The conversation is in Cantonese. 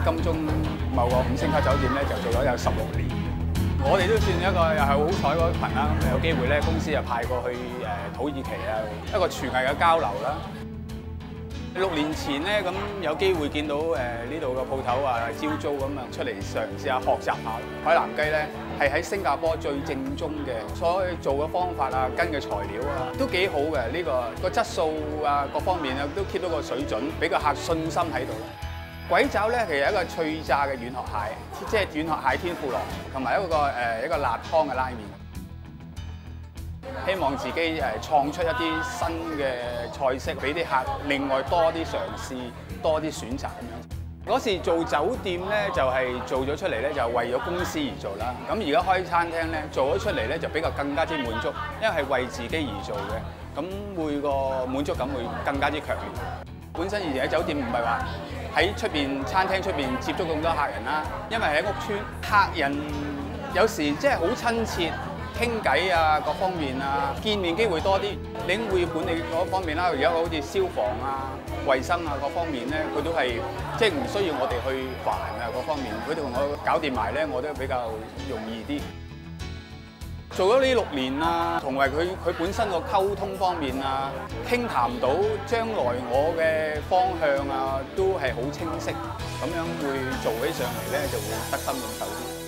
金鐘某個5星級酒店咧就做咗有16年。我哋都算一個又係好彩嗰群啦，咁有機會咧公司就派過去土耳其啊，一個廚藝嘅交流啦。6年前咧，咁有機會見到呢度嘅鋪頭啊招租咁啊，出嚟嘗試下學習下海南雞咧，係喺新加坡最正宗嘅，所以做嘅方法啊、跟嘅材料啊，都幾好嘅。呢個質素啊各方面啊都 keep 到個水準，俾個客信心喺度。鬼爪咧其實係一個脆炸嘅軟殼蟹，即係軟殼蟹天婦羅，同埋一個辣湯嘅拉麵。希望自己創出一啲新嘅菜式，俾啲客另外多啲嘗試，多啲選擇咁樣。嗰時做酒店咧，就係做咗出嚟咧，就為咗公司而做啦。咁而家開餐廳咧，做咗出嚟咧，就比較更加之滿足，因為係為自己而做嘅，咁每個滿足感會更加之強烈。本身以前喺酒店唔係話喺出邊餐廳出邊接觸咁多客人啦，因為喺屋邨，客人有時即係好親切。傾偈啊，各方面啊，見面機會多啲。領會管理嗰方面啦，而家好似消防啊、衞生啊各方面咧，佢都係即係唔需要我哋去煩啊各方面，佢同我搞掂埋咧，我都比較容易啲。做咗呢6年啊，同埋佢本身個溝通方面啊，傾談到將來我嘅方向啊，都係好清晰，咁樣會做起上嚟咧就會得心應手啲。